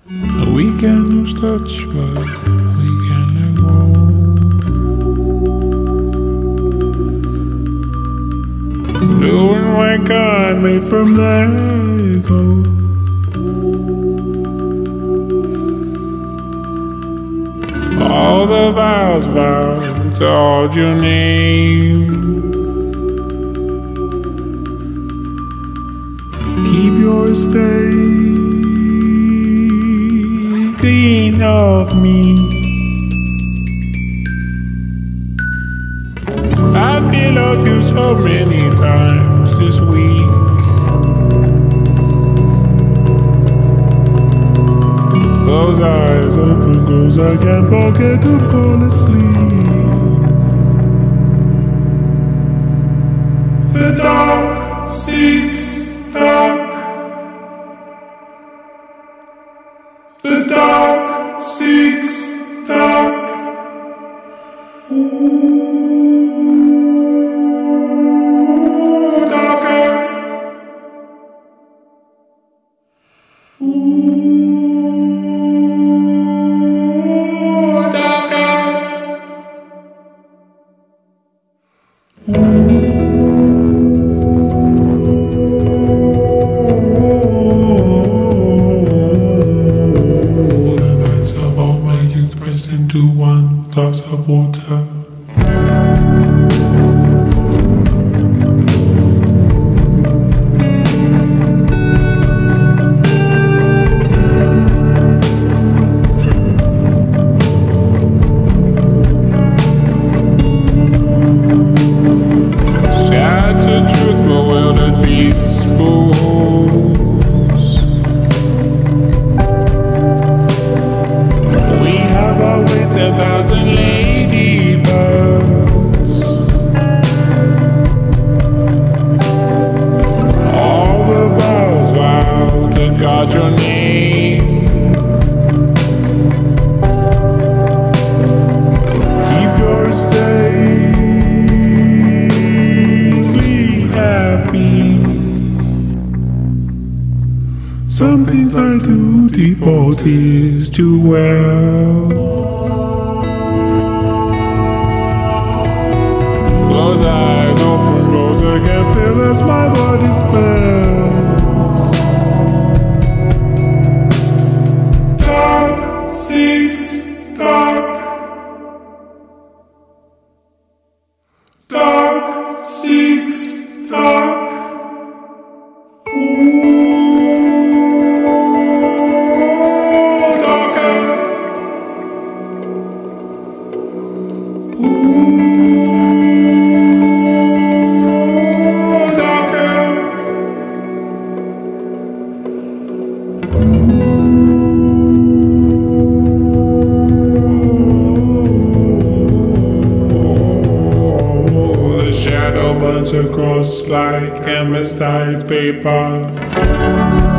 We can lose touch, but we can let go. Doing what God made from Lego. All the vows vowed to hold your name. Keep your estate clean of me. I feel like you so many times this week. Close eyes, open close, I can't forget to fall asleep. The dark seeks dark. The dark seeks dark. Ooh, darker. Ooh, darker. Pressed into 1 glass of water. Shattered truth, bewildered beasts, fools. We have our way 10,000 ladybirds. All the vows vow to guard your name. Keep your estate clean, happy. Some things I do default is too well. Close eyes, open close, I can feel as my body spells. Dark seeks dark. Dark seeks dark. Ooh, darker. Ooh, darker. Ooh, the shadow burns across like canvas-dyed paper.